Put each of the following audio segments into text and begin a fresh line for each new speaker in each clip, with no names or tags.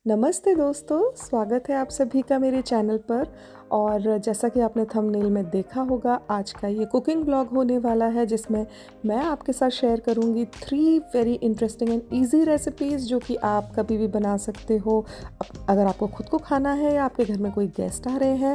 नमस्ते दोस्तों, स्वागत है आप सभी का मेरे चैनल पर। और जैसा कि आपने थंबनेल में देखा होगा, आज का ये कुकिंग ब्लॉग होने वाला है जिसमें मैं आपके साथ शेयर करूंगी 3 very interesting and easy recipes जो कि आप कभी भी बना सकते हो अगर आपको खुद को खाना है या आपके घर में कोई गेस्ट आ रहे हैं।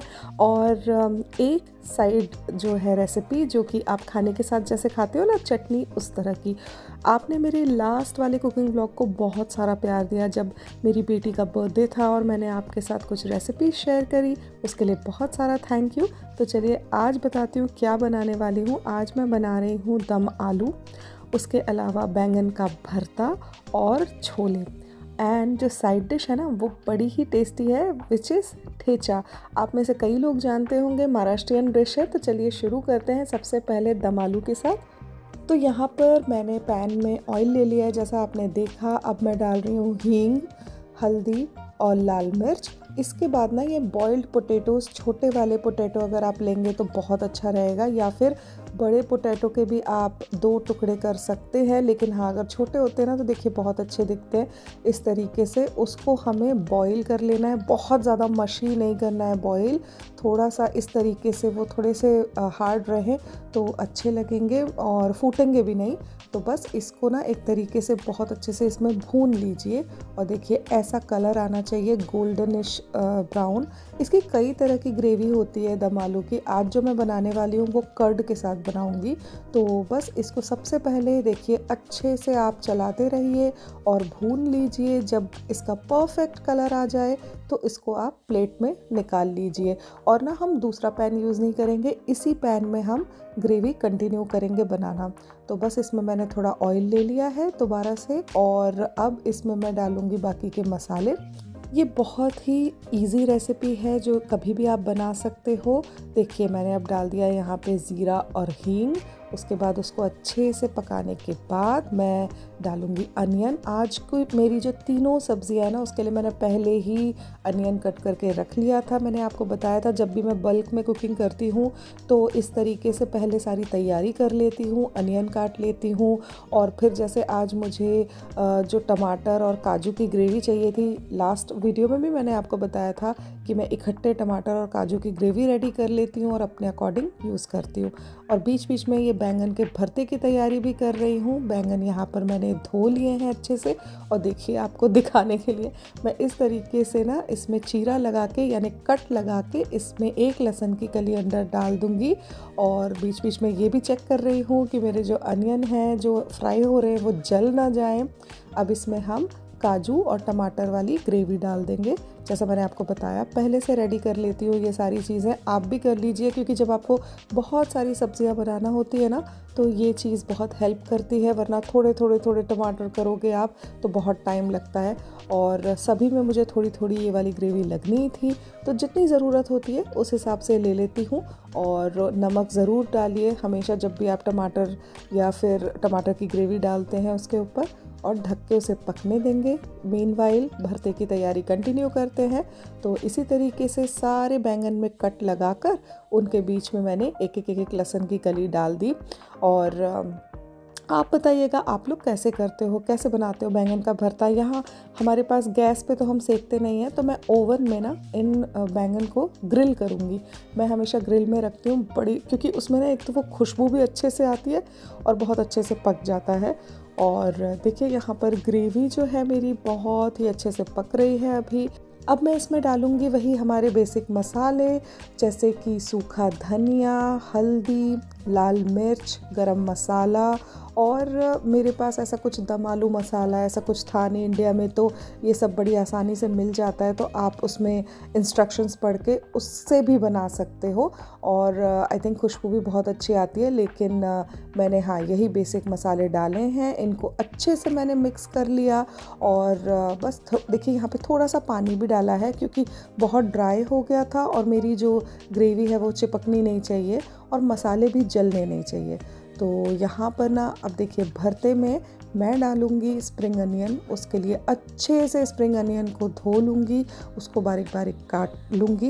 और एक साइड जो है रेसिपी जो कि आप खाने के साथ जैसे खाते हो ना, चटनी, उस तरह की। आपने मेरे लास्ट वाले कुकिंग ब्लॉग को बहुत सारा प्यार दिया जब मेरी बेटी का बर्थडे था और मैंने आपके साथ कुछ रेसिपी शेयर करी, उसके लिए बहुत सारा थैंक यू। तो चलिए आज बताती हूँ क्या बनाने वाली हूँ। आज मैं बना रही हूँ दम आलू, उसके अलावा बैंगन का भरता और छोले। एंड जो साइड डिश है ना वो बड़ी ही टेस्टी है, विच इज़ ठेचा। आप में से कई लोग जानते होंगे, महाराष्ट्रियन डिश है। तो चलिए शुरू करते हैं सबसे पहले दम आलू के साथ। तो यहाँ पर मैंने पैन में ऑयल ले लिया है जैसा आपने देखा। अब मैं डाल रही हूँ हींग, हल्दी और लाल मिर्च। इसके बाद ना ये बॉइल्ड पोटैटोज़, छोटे वाले पोटैटो अगर आप लेंगे तो बहुत अच्छा रहेगा, या फिर बड़े पोटैटो के भी आप 2 टुकड़े कर सकते हैं। लेकिन हाँ, अगर छोटे होते हैं ना तो देखिए बहुत अच्छे दिखते हैं। इस तरीके से उसको हमें बॉईल कर लेना है, बहुत ज़्यादा मशी नहीं करना है बॉईल, थोड़ा सा इस तरीके से वो थोड़े से हार्ड रहे तो अच्छे लगेंगे और फूटेंगे भी नहीं। तो बस इसको ना एक तरीके से बहुत अच्छे से इसमें भून लीजिए और देखिए ऐसा कलर आना चाहिए, गोल्डनिश ब्राउन। इसकी कई तरह की ग्रेवी होती है दम आलू की। आज जो मैं बनाने वाली हूँ वो कर्ड के साथ बनाऊँगी। तो बस इसको सबसे पहले देखिए अच्छे से आप चलाते रहिए और भून लीजिए। जब इसका परफेक्ट कलर आ जाए तो इसको आप प्लेट में निकाल लीजिए। और ना हम दूसरा पैन यूज़ नहीं करेंगे, इसी पैन में हम ग्रेवी कंटिन्यू करेंगे बनाना। तो बस इसमें मैंने थोड़ा ऑयल ले लिया है दोबारा से, और अब इसमें मैं डालूँगी बाकी के मसाले। ये बहुत ही इजी रेसिपी है जो कभी भी आप बना सकते हो। देखिए मैंने अब डाल दिया यहाँ पे ज़ीरा और हींग। उसके बाद उसको अच्छे से पकाने के बाद मैं डालूँगी अनियन। आज की मेरी जो तीनों सब्जियाँ है ना उसके लिए मैंने पहले ही अनियन कट करके रख लिया था। मैंने आपको बताया था जब भी मैं बल्क में कुकिंग करती हूँ तो इस तरीके से पहले सारी तैयारी कर लेती हूँ, अनियन काट लेती हूँ। और फिर जैसे आज मुझे जो टमाटर और काजू की ग्रेवी चाहिए थी, लास्ट वीडियो में भी मैंने आपको बताया था कि मैं इकट्ठे टमाटर और काजू की ग्रेवी रेडी कर लेती हूँ और अपने अकॉर्डिंग यूज़ करती हूँ। और बीच बीच में ये बैंगन के भरते की तैयारी भी कर रही हूँ। बैंगन यहाँ पर मैंने धो लिए हैं अच्छे से, और देखिए आपको दिखाने के लिए मैं इस तरीके से ना इसमें चीरा लगा के यानी कट लगा के इसमें 1 लहसुन की कली अंदर डाल दूँगी। और बीच बीच में ये भी चेक कर रही हूँ कि मेरे जो अनियन हैं जो फ्राई हो रहे हैं वो जल ना जाए। अब इसमें हम काजू और टमाटर वाली ग्रेवी डाल देंगे। जैसा मैंने आपको बताया पहले से रेडी कर लेती हूँ ये सारी चीज़ें, आप भी कर लीजिए, क्योंकि जब आपको बहुत सारी सब्जियां बनाना होती है ना तो ये चीज़ बहुत हेल्प करती है। वरना थोड़े थोड़े टमाटर करोगे आप तो बहुत टाइम लगता है। और सभी में मुझे थोड़ी थोड़ी ये वाली ग्रेवी लगनी थी, तो जितनी ज़रूरत होती है उस हिसाब से ले लेती हूँ। और नमक ज़रूर डालिए हमेशा जब भी आप टमाटर या फिर टमाटर की ग्रेवी डालते हैं उसके ऊपर, और ढक के उसे पकने देंगे। मीनवाइल भरते की तैयारी कंटिन्यू करते हैं। तो इसी तरीके से सारे बैंगन में कट लगाकर उनके बीच में मैंने एक लहसुन की कली डाल दी। और आप बताइएगा आप लोग कैसे करते हो, कैसे बनाते हो बैंगन का भरता। यहाँ हमारे पास गैस पे तो हम सेकते नहीं हैं, तो मैं ओवन में ना इन बैंगन को ग्रिल करूँगी। मैं हमेशा ग्रिल में रखती हूँ बड़ी, क्योंकि उसमें ना एक तो वो खुशबू भी अच्छे से आती है और बहुत अच्छे से पक जाता है। और देखिए यहाँ पर ग्रेवी जो है मेरी बहुत ही अच्छे से पक रही है अभी। अब मैं इसमें डालूँगी वही हमारे बेसिक मसाले, जैसे कि सूखा धनिया, हल्दी, लाल मिर्च, गरम मसाला। और मेरे पास ऐसा कुछ दम आलू मसाला ऐसा कुछ था नहीं इंडिया में, तो ये सब बड़ी आसानी से मिल जाता है। तो आप उसमें इंस्ट्रक्शंस पढ़ के उससे भी बना सकते हो। और आई थिंक खुशबू भी बहुत अच्छी आती है। लेकिन मैंने हाँ यही बेसिक मसाले डाले हैं, इनको अच्छे से मैंने मिक्स कर लिया। और बस देखिए यहाँ पे थोड़ा सा पानी भी डाला है क्योंकि बहुत ड्राई हो गया था और मेरी जो ग्रेवी है वो चिपकनी नहीं चाहिए और मसाले भी जलने नहीं चाहिए। तो यहाँ पर ना अब देखिए भरते में मैं डालूँगी स्प्रिंग अनियन। उसके लिए अच्छे से स्प्रिंग अनियन को धो लूँगी, उसको बारीक बारीक काट लूँगी।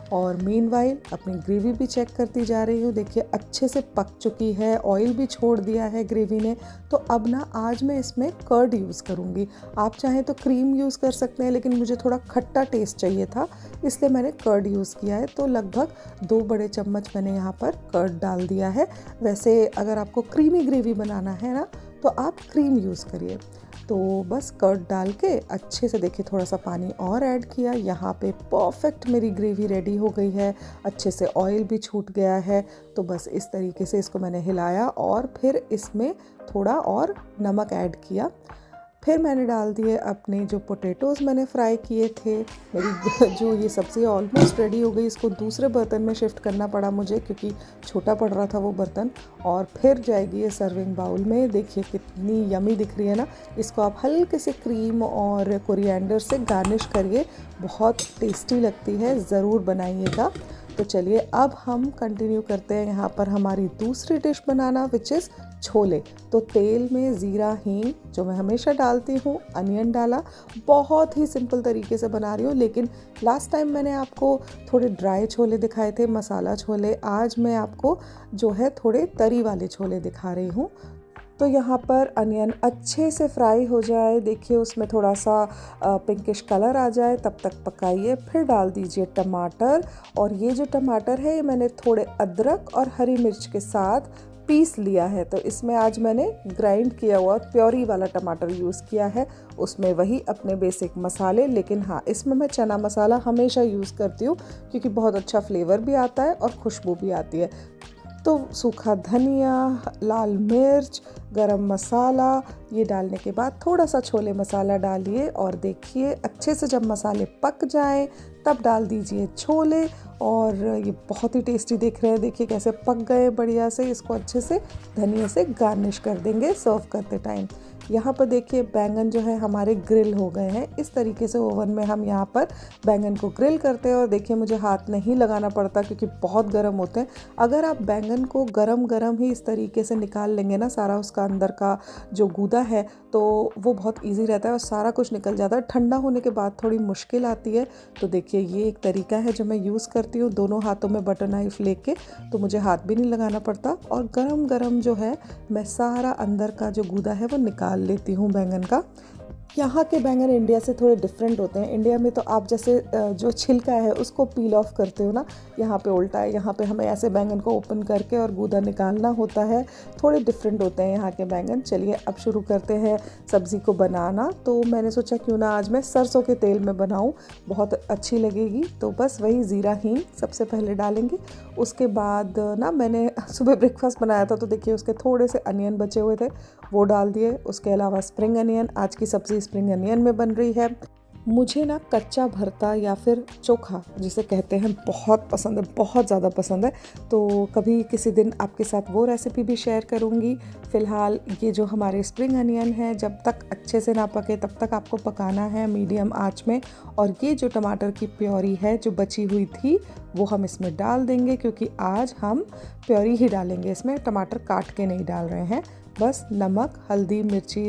और मीनवाइल अपनी ग्रेवी भी चेक करती जा रही हूँ। देखिए अच्छे से पक चुकी है, ऑयल भी छोड़ दिया है ग्रेवी ने। तो अब ना आज मैं इसमें कर्ड यूज़ करूँगी। आप चाहें तो क्रीम यूज़ कर सकते हैं, लेकिन मुझे थोड़ा खट्टा टेस्ट चाहिए था, इसलिए मैंने कर्ड यूज़ किया है। तो लगभग 2 बड़े चम्मच मैंने यहाँ पर कर्ड डाल दिया है। वैसे अगर आपको क्रीमी ग्रेवी बनाना है ना तो आप क्रीम यूज़ करिए। तो बस कर्ड डाल के अच्छे से देखिए थोड़ा सा पानी और ऐड किया। यहाँ पे परफेक्ट मेरी ग्रेवी रेडी हो गई है, अच्छे से ऑयल भी छूट गया है। तो बस इस तरीके से इसको मैंने हिलाया और फिर इसमें थोड़ा और नमक ऐड किया। फिर मैंने डाल दिए अपने जो पोटैटोज़ मैंने फ्राई किए थे। मेरी जो ये सब्ज़ी ऑलमोस्ट रेडी हो गई। इसको दूसरे बर्तन में शिफ्ट करना पड़ा मुझे क्योंकि छोटा पड़ रहा था वो बर्तन। और फिर जाएगी ये सर्विंग बाउल में। देखिए कितनी यमी दिख रही है ना। इसको आप हल्के से क्रीम और कोरिएंडर से गार्निश करिए, बहुत टेस्टी लगती है, ज़रूर बनाइएगा। तो चलिए अब हम कंटिन्यू करते हैं यहाँ पर हमारी दूसरी डिश बनाना, विच इज़ छोले। तो तेल में ज़ीरा, हींग जो मैं हमेशा डालती हूँ, अनियन डाला। बहुत ही सिंपल तरीके से बना रही हूँ, लेकिन लास्ट टाइम मैंने आपको थोड़े ड्राई छोले दिखाए थे, मसाला छोले। आज मैं आपको जो है थोड़े तरी वाले छोले दिखा रही हूँ। तो यहाँ पर अनियन अच्छे से फ्राई हो जाए, देखिए उसमें थोड़ा सा पिंकिश कलर आ जाए, तब तक पकाइए। फिर डाल दीजिए टमाटर। और ये जो टमाटर है ये मैंने थोड़े अदरक और हरी मिर्च के साथ पीस लिया है। तो इसमें आज मैंने ग्राइंड किया हुआ प्योरी वाला टमाटर यूज़ किया है। उसमें वही अपने बेसिक मसाले, लेकिन हाँ इसमें मैं चना मसाला हमेशा यूज़ करती हूँ क्योंकि बहुत अच्छा फ्लेवर भी आता है और खुशबू भी आती है। तो सूखा धनिया, लाल मिर्च, गरम मसाला, ये डालने के बाद थोड़ा सा छोले मसाला डालिए। और देखिए अच्छे से जब मसाले पक जाएं तब डाल दीजिए छोले। और ये बहुत ही टेस्टी दिख रहे हैं, देखिए कैसे पक गए बढ़िया से। इसको अच्छे से धनिया से गार्निश कर देंगे सर्व करते टाइम। यहाँ पर देखिए बैंगन जो है हमारे ग्रिल हो गए हैं। इस तरीके से ओवन में हम यहाँ पर बैंगन को ग्रिल करते हैं। और देखिए मुझे हाथ नहीं लगाना पड़ता क्योंकि बहुत गर्म होते हैं। अगर आप बैंगन को गरम गरम ही इस तरीके से निकाल लेंगे ना, सारा उसका अंदर का जो गूदा है, तो वो बहुत ईजी रहता है और सारा कुछ निकल जाता है। ठंडा होने के बाद थोड़ी मुश्किल आती है। तो देखिए ये एक तरीका है जो मैं यूज़ करती हूँ, दोनों हाथों में बटर नाइफ लेके, तो मुझे हाथ भी नहीं लगाना पड़ता। और गरम गरम जो है मैं सारा अंदर का जो गूदा है वो निकाल लेती हूँ बैंगन का। यहाँ के बैंगन इंडिया से थोड़े डिफरेंट होते हैं। इंडिया में तो आप जैसे जो छिलका है उसको पील ऑफ करते हो ना, यहाँ पे उल्टा है। यहाँ पे हमें ऐसे बैंगन को ओपन करके और गूदा निकालना होता है। थोड़े डिफरेंट होते हैं यहाँ के बैंगन। चलिए अब शुरू करते हैं सब्ज़ी को बनाना। तो मैंने सोचा क्यों ना आज मैं सरसों के तेल में बनाऊँ, बहुत अच्छी लगेगी। तो बस वही ज़ीरा हींग सबसे पहले डालेंगे। उसके बाद ना मैंने सुबह ब्रेकफास्ट बनाया था, तो देखिए उसके थोड़े से अनियन बचे हुए थे, वो डाल दिए। उसके अलावा स्प्रिंग अनियन, आज की सब्ज़ी स्प्रिंग अनियन में बन रही है। मुझे ना कच्चा भरता या फिर चोखा जिसे कहते हैं बहुत पसंद है, बहुत ज़्यादा पसंद है। तो कभी किसी दिन आपके साथ वो रेसिपी भी शेयर करूँगी। फ़िलहाल ये जो हमारे स्प्रिंग अनियन है, जब तक अच्छे से ना पके तब तक आपको पकाना है मीडियम आंच में। और ये जो टमाटर की प्योरी है जो बची हुई थी वो हम इसमें डाल देंगे, क्योंकि आज हम प्योरी ही डालेंगे इसमें, टमाटर काट के नहीं डाल रहे हैं। बस नमक, हल्दी, मिर्ची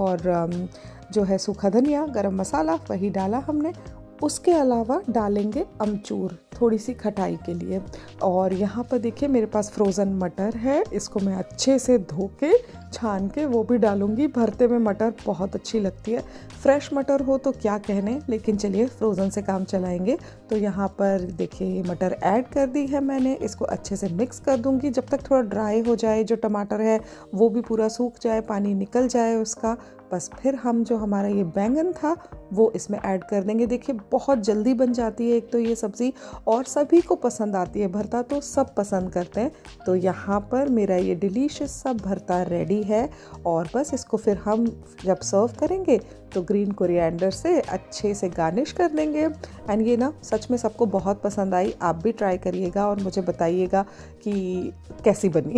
और जो है सूखा धनिया, गरम मसाला वही डाला हमने। उसके अलावा डालेंगे अमचूर थोड़ी सी खटाई के लिए। और यहाँ पर देखिए मेरे पास फ्रोज़न मटर है, इसको मैं अच्छे से धो के छान के वो भी डालूंगी। भरते में मटर बहुत अच्छी लगती है, फ्रेश मटर हो तो क्या कहने, लेकिन चलिए फ्रोज़न से काम चलाएंगे। तो यहाँ पर देखिए मटर ऐड कर दी है मैंने, इसको अच्छे से मिक्स कर दूंगी जब तक थोड़ा ड्राई हो जाए, जो टमाटर है वो भी पूरा सूख जाए, पानी निकल जाए उसका। बस फिर हम जो हमारा ये बैंगन था वो इसमें ऐड कर देंगे। देखिए बहुत जल्दी बन जाती है एक तो ये सब्ज़ी, और सभी को पसंद आती है। भरता तो सब पसंद करते हैं। तो यहाँ पर मेरा ये डिलीशियस सा भरता रेडी है। और बस इसको फिर हम जब सर्व करेंगे तो ग्रीन कोरिएंडर से अच्छे से गार्निश कर देंगे। एंड ये ना सच में सबको बहुत पसंद आई। आप भी ट्राई करिएगा और मुझे बताइएगा कि कैसी बनी।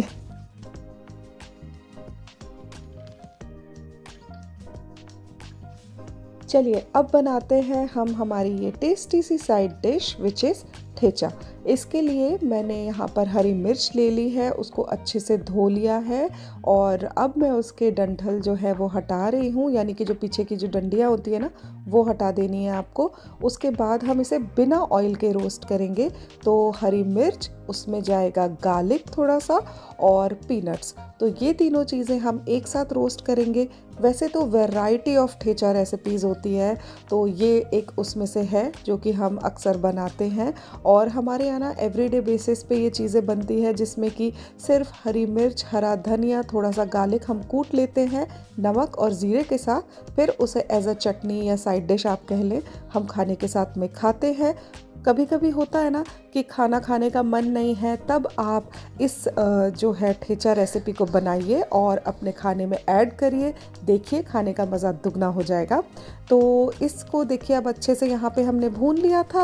चलिए अब बनाते हैं हम हमारी ये टेस्टी सी side dish, which is thecha. इसके लिए मैंने यहाँ पर हरी मिर्च ले ली है, उसको अच्छे से धो लिया है और अब मैं उसके डंठल जो है वो हटा रही हूँ, यानी कि जो पीछे की जो डंडियाँ होती है ना वो हटा देनी है आपको। उसके बाद हम इसे बिना ऑयल के रोस्ट करेंगे। तो हरी मिर्च, उसमें जाएगा गार्लिक थोड़ा सा और पीनट्स, तो ये तीनों चीज़ें हम एक साथ रोस्ट करेंगे। वैसे तो वैरायटी ऑफ ठेचा रेसिपीज़ होती है, तो ये एक उसमें से है जो कि हम अक्सर बनाते हैं और हमारे यहाँ ना एवरीडे बेसिस पे ये चीज़ें बनती है, जिसमें कि सिर्फ हरी मिर्च, हरा धनिया, थोड़ा सा गार्लिक हम कूट लेते हैं नमक और ज़ीरे के साथ, फिर उसे एज अ चटनी या साइड डिश आप कह लें, हम खाने के साथ में खाते हैं। कभी कभी होता है ना कि खाना खाने का मन नहीं है, तब आप इस जो है ठेचा रेसिपी को बनाइए और अपने खाने में ऐड करिए, देखिए खाने का मज़ा दुगना हो जाएगा। तो इसको देखिए अब अच्छे से यहाँ पे हमने भून लिया था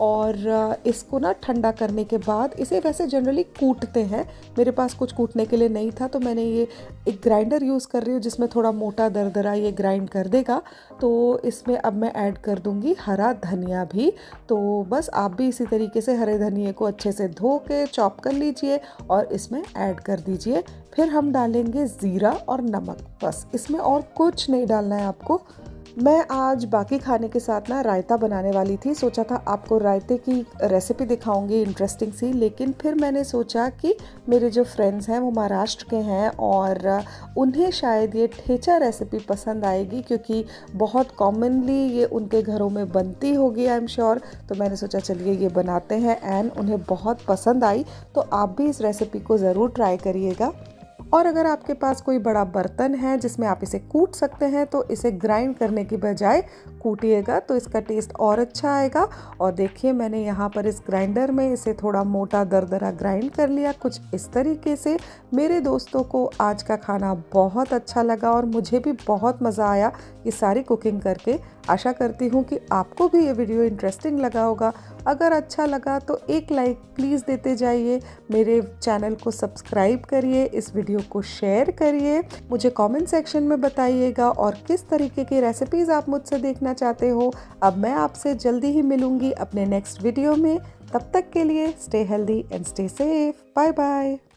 और इसको ना ठंडा करने के बाद इसे वैसे जनरली कूटते हैं, मेरे पास कुछ कूटने के लिए नहीं था तो मैंने ये एक ग्राइंडर यूज़ कर रही हूँ जिसमें थोड़ा मोटा दरदरा ये ग्राइंड कर देगा। तो इसमें अब मैं ऐड कर दूँगी हरा धनिया भी। तो बस आप भी इसी तरीके से हरे धनिए को अच्छे से धो के चॉप कर लीजिए और इसमें ऐड कर दीजिए। फिर हम डालेंगे ज़ीरा और नमक, बस इसमें और कुछ नहीं डालना है आपको। मैं आज बाकी खाने के साथ ना रायता बनाने वाली थी, सोचा था आपको रायते की रेसिपी दिखाऊंगी इंटरेस्टिंग सी, लेकिन फिर मैंने सोचा कि मेरे जो फ्रेंड्स हैं वो महाराष्ट्र के हैं और उन्हें शायद ये ठेचा रेसिपी पसंद आएगी, क्योंकि बहुत कॉमनली ये उनके घरों में बनती होगी आई एम श्योर। तो मैंने सोचा चलिए ये बनाते हैं एंड उन्हें बहुत पसंद आई, तो आप भी इस रेसिपी को ज़रूर ट्राई करिएगा। और अगर आपके पास कोई बड़ा बर्तन है जिसमें आप इसे कूट सकते हैं तो इसे ग्राइंड करने की बजाय कूटिएगा तो इसका टेस्ट और अच्छा आएगा। और देखिए मैंने यहाँ पर इस ग्राइंडर में इसे थोड़ा मोटा दरदरा ग्राइंड कर लिया कुछ इस तरीके से। मेरे दोस्तों को आज का खाना बहुत अच्छा लगा और मुझे भी बहुत मज़ा आया ये सारी कुकिंग करके। आशा करती हूँ कि आपको भी ये वीडियो इंटरेस्टिंग लगा होगा। अगर अच्छा लगा तो एक लाइक प्लीज़ देते जाइए, मेरे चैनल को सब्सक्राइब करिए, इस वीडियो को शेयर करिए, मुझे कमेंट सेक्शन में बताइएगा और किस तरीके की रेसिपीज़ आप मुझसे देखना चाहते हो। अब मैं आपसे जल्दी ही मिलूँगी अपने नेक्स्ट वीडियो में, तब तक के लिए stay healthy and stay safe. Bye bye.